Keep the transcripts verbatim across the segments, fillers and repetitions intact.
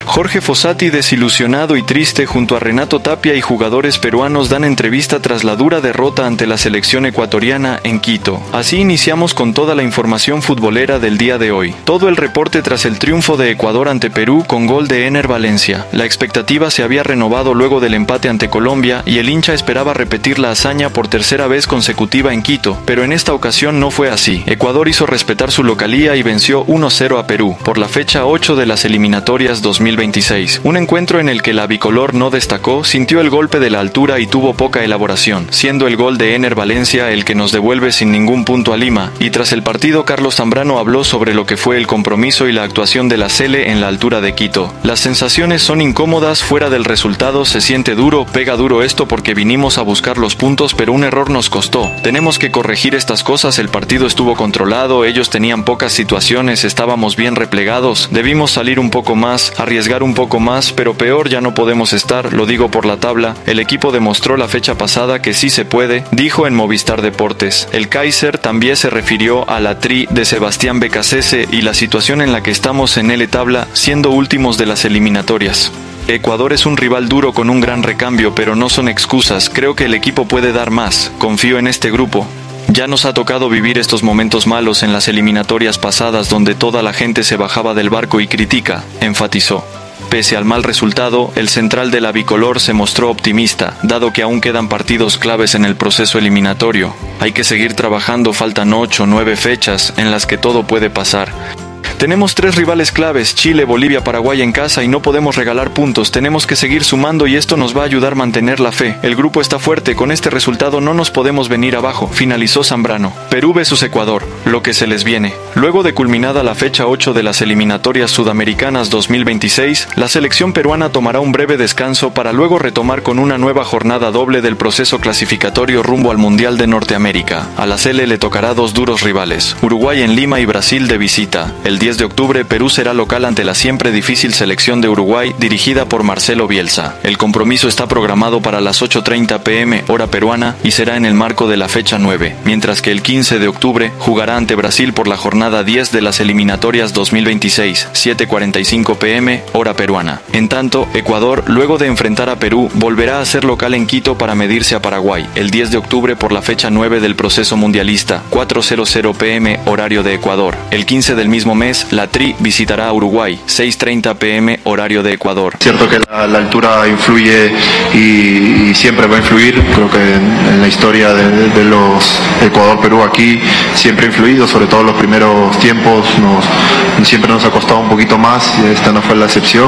Jorge Fossati, desilusionado y triste, junto a Renato Tapia y jugadores peruanos, dan entrevista tras la dura derrota ante la selección ecuatoriana en Quito. Así iniciamos con toda la información futbolera del día de hoy. Todo el reporte tras el triunfo de Ecuador ante Perú con gol de Ener Valencia. La expectativa se había renovado luego del empate ante Colombia y el hincha esperaba repetir la hazaña por tercera vez consecutiva en Quito, pero en esta ocasión no fue así. Ecuador hizo respetar su localía y venció uno cero a Perú por la fecha ocho de las eliminatorias dos mil veintiséis. Un encuentro en el que la bicolor no destacó, sintió el golpe de la altura y tuvo poca elaboración, siendo el gol de Ener Valencia el que nos devuelve sin ningún punto a Lima. Y tras el partido, Carlos Zambrano habló sobre lo que fue el compromiso y la actuación de la Sele en la altura de Quito. Las sensaciones son incómodas, fuera del resultado se siente duro, pega duro esto porque vinimos a buscar los puntos, pero un error nos costó. Tenemos que corregir estas cosas, el partido estuvo controlado, ellos tenían pocas situaciones, estábamos bien replegados, debimos salir un poco más, arriesgar un poco más, pero peor ya no podemos estar, lo digo por la tabla. El equipo demostró la fecha pasada que sí se puede, dijo en Movistar Deportes. El Kaiser también se refirió a la tri de Sebastián Becasese y la situación en la que estamos en el tabla, siendo últimos de las eliminatorias. Ecuador es un rival duro con un gran recambio, pero no son excusas, creo que el equipo puede dar más, confío en este grupo. Ya nos ha tocado vivir estos momentos malos en las eliminatorias pasadas donde toda la gente se bajaba del barco y critica, enfatizó. Pese al mal resultado, el central de la bicolor se mostró optimista, dado que aún quedan partidos claves en el proceso eliminatorio. Hay que seguir trabajando, faltan ocho o nueve fechas en las que todo puede pasar. Tenemos tres rivales claves, Chile, Bolivia, Paraguay en casa y no podemos regalar puntos, tenemos que seguir sumando y esto nos va a ayudar a mantener la fe. El grupo está fuerte, con este resultado no nos podemos venir abajo, finalizó Zambrano. Perú versus Ecuador, lo que se les viene. Luego de culminada la fecha ocho de las eliminatorias sudamericanas dos mil veintiséis, la selección peruana tomará un breve descanso para luego retomar con una nueva jornada doble del proceso clasificatorio rumbo al Mundial de Norteamérica. A la Sele le tocará dos duros rivales, Uruguay en Lima y Brasil de visita. El diez de octubre, Perú será local ante la siempre difícil selección de Uruguay dirigida por Marcelo Bielsa. El compromiso está programado para las ocho treinta pm hora peruana y será en el marco de la fecha nueve, mientras que el quince de octubre jugará ante Brasil por la jornada diez de las eliminatorias dos mil veintiséis, siete cuarenta y cinco pm hora peruana. En tanto, Ecuador, luego de enfrentar a Perú, volverá a ser local en Quito para medirse a Paraguay, el diez de octubre por la fecha nueve del proceso mundialista, cuatro cero pm horario de Ecuador. El quince del mismo mes, la Tri visitará a Uruguay, seis treinta pm horario de Ecuador. Cierto que la, la altura influye y, y siempre va a influir, creo que en, en la historia de, de los Ecuador-Perú aquí siempre ha influido, sobre todo en los primeros tiempos, nos, siempre nos ha costado un poquito más, y esta no fue la excepción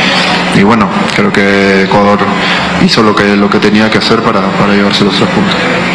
y, y bueno, creo que Ecuador hizo lo que, lo que tenía que hacer para, para llevarse los tres puntos.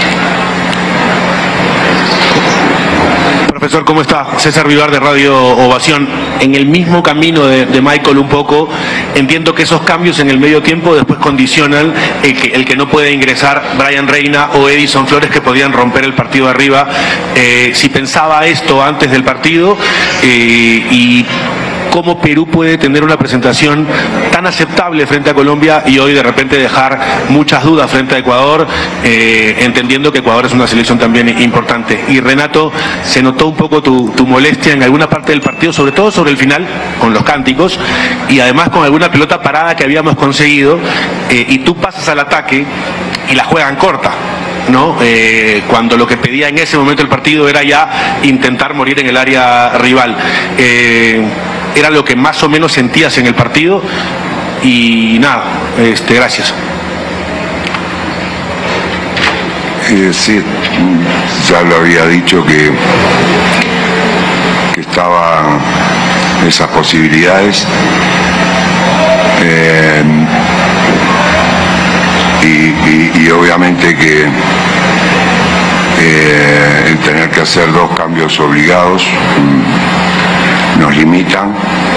Profesor, ¿cómo está? César Vivar de Radio Ovación. En el mismo camino de, de Michael un poco, entiendo que esos cambios en el medio tiempo después condicionan el que, el que no puede ingresar Brian Reina o Edison Flores, que podían romper el partido de arriba. Eh, si pensaba esto antes del partido eh, y cómo Perú puede tener una presentación tan aceptable frente a Colombia y hoy de repente dejar muchas dudas frente a Ecuador, eh, entendiendo que Ecuador es una selección también importante. Y Renato, se notó un poco tu, tu molestia en alguna parte del partido, sobre todo sobre el final, con los cánticos, y además con alguna pelota parada que habíamos conseguido, eh, y tú pasas al ataque y la juegan corta, ¿no? Eh, cuando lo que pedía en ese momento el partido era ya intentar morir en el área rival. Eh, era lo que más o menos sentías en el partido y nada, este, gracias. Eh, sí, ya lo había dicho que, que estaban esas posibilidades. Eh, y, y, y obviamente que eh, el tener que hacer dos cambios obligados mmm, nos limitan,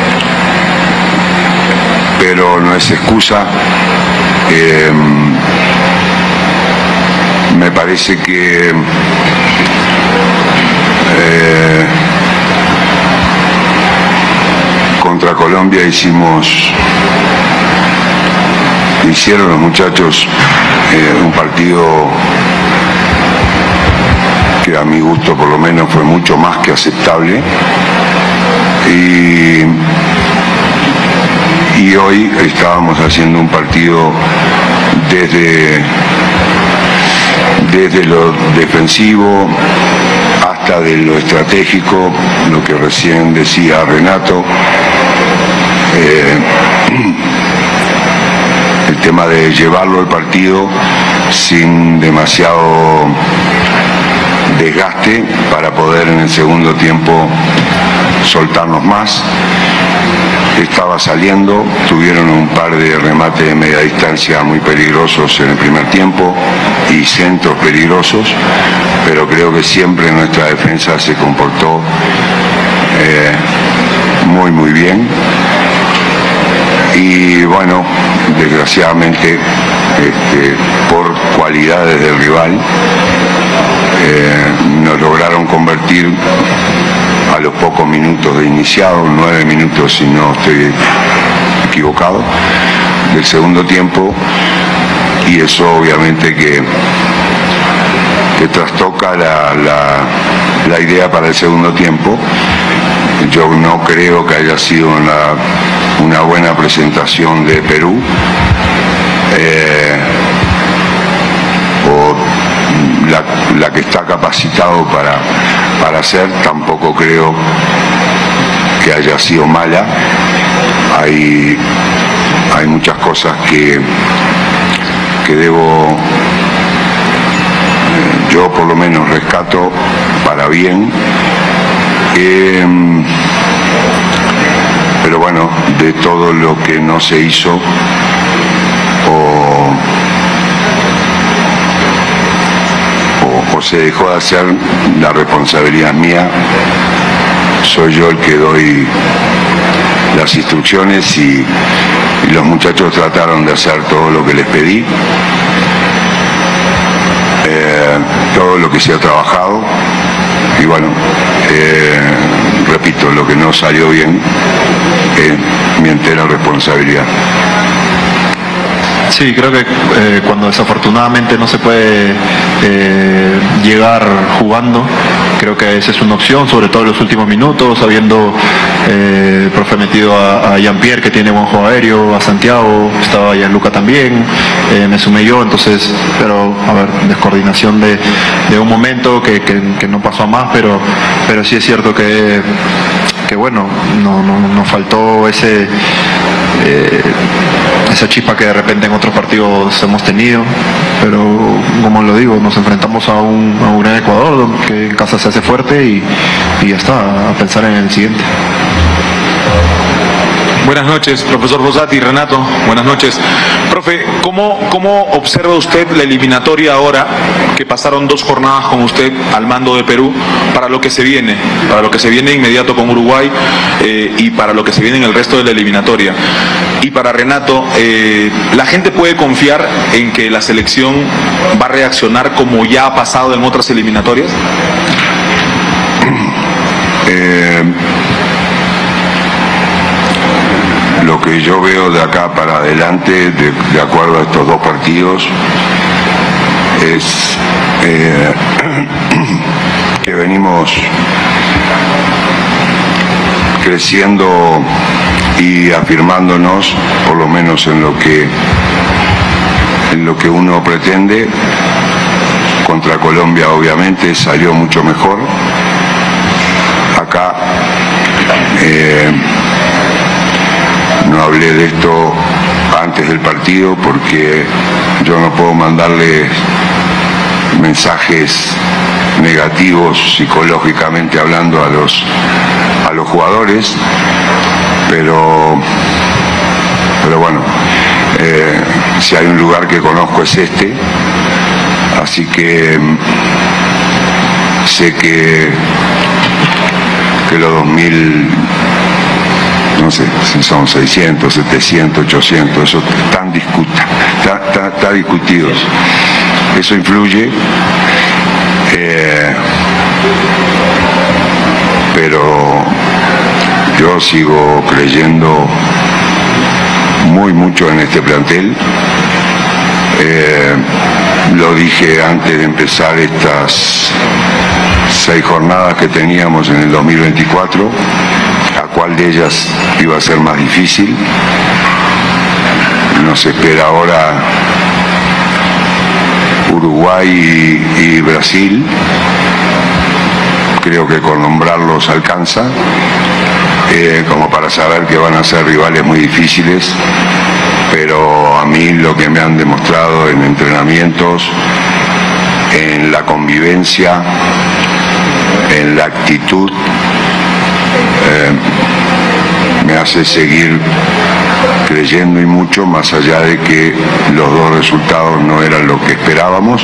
pero no es excusa. Eh, me parece que eh, contra Colombia hicimos hicieron los muchachos eh, un partido que a mi gusto por lo menos fue mucho más que aceptable, y, y hoy estábamos haciendo un partido desde, desde lo defensivo hasta de lo estratégico, lo que recién decía Renato, eh, el tema de llevarlo al partido sin demasiado desgaste para poder en el segundo tiempo soltarnos más. Estaba saliendo, tuvieron un par de remates de media distancia muy peligrosos en el primer tiempo y centros peligrosos, pero creo que siempre nuestra defensa se comportó eh, muy muy bien. Y bueno, desgraciadamente, este, por cualidades del rival, eh, nos lograron convertir a los pocos minutos de iniciado, nueve minutos si no estoy equivocado, del segundo tiempo, y eso obviamente que, que trastoca la, la, la idea para el segundo tiempo. Yo no creo que haya sido una, una buena presentación de Perú, eh, o la, la que está capacitado para, para hacer. Tampoco creo que haya sido mala. Hay, hay muchas cosas que, que debo, eh, yo por lo menos rescato para bien. Eh, pero bueno, de todo lo que no se hizo o, o, o se dejó de hacer, la responsabilidad es mía. Soy yo el que doy las instrucciones y, y los muchachos trataron de hacer todo lo que les pedí, eh, todo lo que se ha trabajado. Y bueno, eh, repito, lo que no salió bien es mi entera responsabilidad. Sí, creo que eh, cuando desafortunadamente no se puede eh, llegar jugando, creo que esa es una opción, sobre todo en los últimos minutos, habiendo eh, profe metido a, a Jean-Pierre, que tiene buen juego aéreo, a Santiago, estaba Gianluca también, eh, me sumé yo, entonces, pero a ver, descoordinación de, de un momento que, que, que no pasó a más, pero, pero sí es cierto que, que bueno, no, no, nos faltó ese... Eh, esa chispa que de repente en otros partidos hemos tenido, pero como lo digo, nos enfrentamos a un, a un gran Ecuador que en casa se hace fuerte y, y ya está, a pensar en el siguiente. Buenas noches, profesor Fossati, Renato, buenas noches. Profe, ¿cómo, ¿cómo observa usted la eliminatoria ahora que pasaron dos jornadas con usted al mando de Perú para lo que se viene, para lo que se viene inmediato con Uruguay eh, y para lo que se viene en el resto de la eliminatoria? Y para Renato, eh, ¿la gente puede confiar en que la selección va a reaccionar como ya ha pasado en otras eliminatorias? Eh... Lo que yo veo de acá para adelante, de, de acuerdo a estos dos partidos, es eh, que venimos creciendo y afirmándonos, por lo menos en lo que, en lo que uno pretende. Contra Colombia obviamente salió mucho mejor. Acá eh, no hablé de esto antes del partido porque yo no puedo mandarle mensajes negativos psicológicamente hablando a los a los jugadores, pero pero bueno, eh, si hay un lugar que conozco es este, así que sé que que los dos mil, no sé si son seiscientos, setecientos, ochocientos, eso están discuta, está, está, está discutidos. Eso influye, eh, pero yo sigo creyendo muy mucho en este plantel. Eh, lo dije antes de empezar estas seis jornadas que teníamos en el dos mil veinticuatro. cuál de ellas iba a ser más difícil. Nos espera ahora Uruguay y, y Brasil. Creo que con nombrarlos alcanza, eh, como para saber que van a ser rivales muy difíciles, pero a mí lo que me han demostrado en entrenamientos, en la convivencia, en la actitud, eh, me hace seguir creyendo y mucho, más allá de que los dos resultados no eran lo que esperábamos.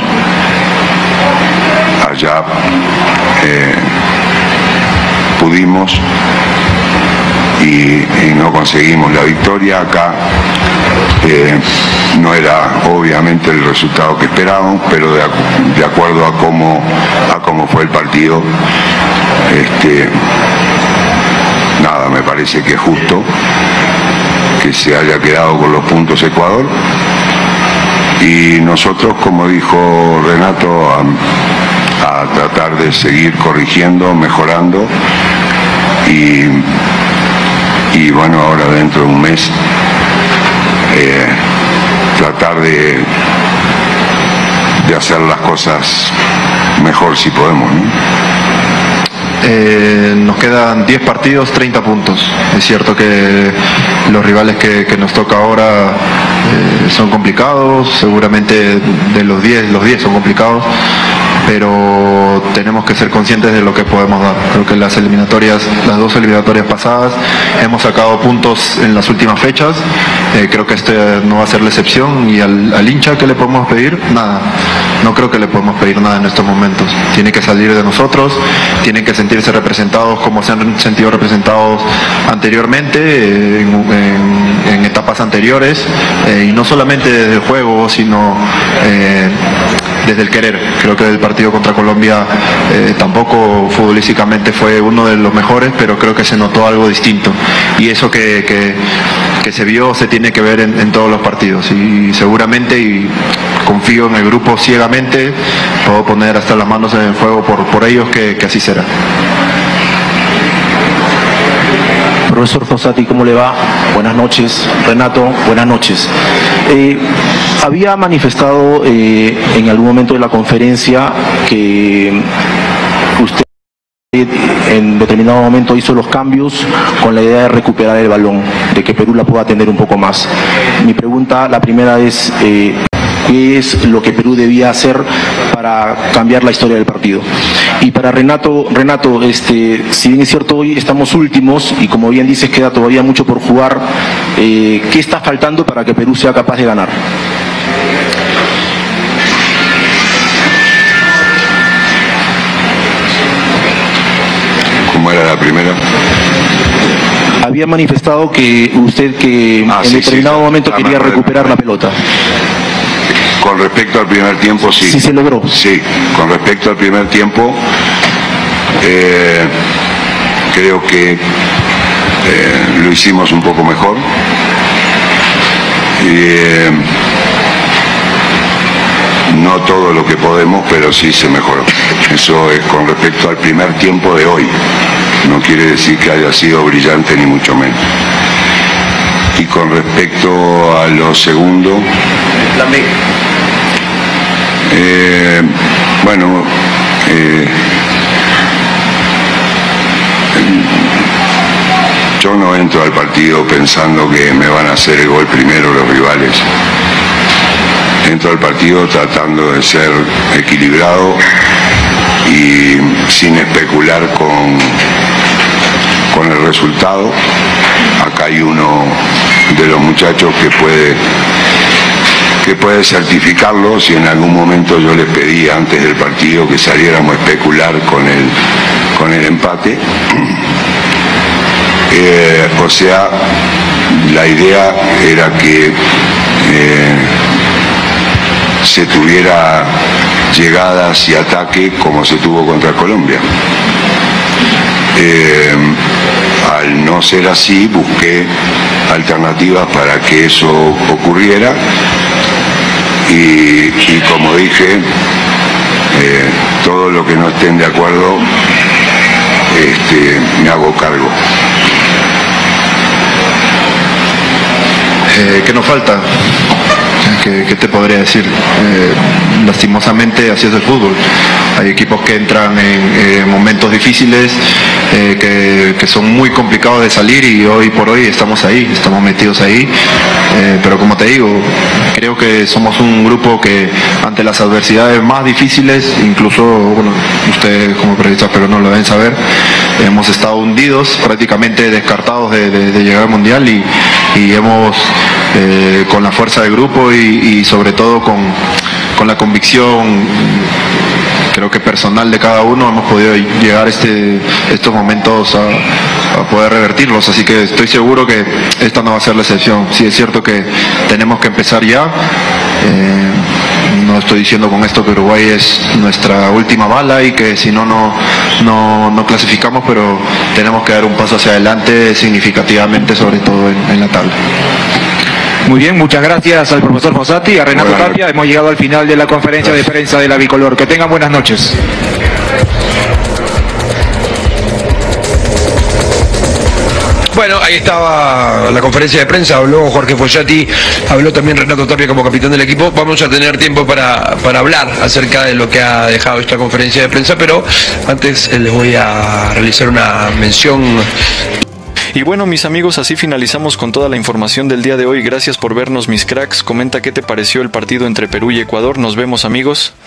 Allá eh, pudimos y, y no conseguimos la victoria. Acá eh, no era obviamente el resultado que esperábamos, pero de, de acuerdo a cómo, a cómo fue el partido, este, nada, me parece que es justo que se haya quedado con los puntos Ecuador. Y nosotros, como dijo Renato, a, a tratar de seguir corrigiendo, mejorando y, y bueno, ahora dentro de un mes eh, tratar de, de hacer las cosas mejor si podemos, ¿no? Eh, nos quedan diez partidos, treinta puntos. Es cierto que los rivales que, que nos toca ahora eh, son complicados, seguramente de los diez, los diez son complicados, pero tenemos que ser conscientes de lo que podemos dar. Creo que las eliminatorias, las dos eliminatorias pasadas, hemos sacado puntos en las últimas fechas. Eh, creo que este no va a ser la excepción. Y al, al hincha, ¿qué le podemos pedir? Nada. No creo que le podemos pedir nada en estos momentos. Tiene que salir de nosotros, tienen que sentirse representados como se han sentido representados anteriormente, eh, en, en, en etapas anteriores, eh, y no solamente desde el juego, sino eh, desde el querer. Creo que el partido contra Colombia eh, tampoco futbolísticamente fue uno de los mejores, pero creo que se notó algo distinto, y eso que, que, que se vio se tiene que ver en, en todos los partidos, y seguramente, y confío en el grupo ciegamente, puedo poner hasta las manos en el fuego por, por ellos, que, que así será. Profesor Fossati, ¿cómo le va? Buenas noches. Renato, buenas noches. Eh, había manifestado eh, en algún momento de la conferencia que usted en determinado momento hizo los cambios con la idea de recuperar el balón, de que Perú la pueda tener un poco más. Mi pregunta, la primera es, eh, ¿qué es lo que Perú debía hacer para cambiar la historia del partido? Y para Renato, Renato, este, si bien es cierto, hoy estamos últimos y como bien dices queda todavía mucho por jugar, eh, ¿qué está faltando para que Perú sea capaz de ganar? ¿Cómo era la primera? Había manifestado que usted que ah, en sí, determinado sí, momento ah, quería me recuperar la pelota. Con respecto al primer tiempo, sí. Sí se logró. Sí, con respecto al primer tiempo, eh, creo que eh, lo hicimos un poco mejor. Y, eh, no todo lo que podemos, pero sí se mejoró. Eso es con respecto al primer tiempo de hoy. No quiere decir que haya sido brillante, ni mucho menos. Y con respecto a lo segundo, La B. Eh, bueno, eh, yo no entro al partido pensando que me van a hacer el gol primero los rivales. Entro al partido tratando de ser equilibrado y sin especular con, con el resultado. Acá hay uno de los muchachos que puede que puede certificarlo. Si en algún momento yo les pedí antes del partido que saliéramos a especular con el, con el empate. Eh, o sea, la idea era que eh, se tuviera llegadas y ataque como se tuvo contra Colombia. Eh, al no ser así, busqué alternativas para que eso ocurriera. Y, y como dije, eh, todo lo que no estén de acuerdo, este, me hago cargo. Eh, ¿Qué nos falta? ¿Qué, qué te podría decir? Eh, lastimosamente así es el fútbol. Hay equipos que entran en eh, momentos difíciles, eh, que, que son muy complicados de salir y hoy por hoy estamos ahí, estamos metidos ahí. Eh, pero como te digo, creo que somos un grupo que ante las adversidades más difíciles, incluso, bueno, ustedes como periodistas pero no lo deben saber, hemos estado hundidos, prácticamente descartados de, de, de llegar al Mundial y, y hemos, eh, con la fuerza del grupo y, y sobre todo con, con la convicción, creo que personal de cada uno, hemos podido llegar este, estos momentos a, a poder revertirlos, así que estoy seguro que esta no va a ser la excepción. Sí es cierto que tenemos que empezar ya, eh, no estoy diciendo con esto que Uruguay es nuestra última bala y que si no, no, no, no clasificamos, pero tenemos que dar un paso hacia adelante significativamente, sobre todo en, en la tabla. Muy bien, muchas gracias al profesor Fossati, a Renato Bueno, Tapia. Hemos llegado al final de la conferencia gracias. de prensa de la Bicolor. Que tengan buenas noches. Bueno, ahí estaba la conferencia de prensa, habló Jorge Fossati, habló también Renato Tapia como capitán del equipo. Vamos a tener tiempo para, para hablar acerca de lo que ha dejado esta conferencia de prensa, pero antes les voy a realizar una mención. Y bueno, mis amigos, así finalizamos con toda la información del día de hoy. Gracias por vernos, mis cracks. Comenta qué te pareció el partido entre Perú y Ecuador. Nos vemos, amigos.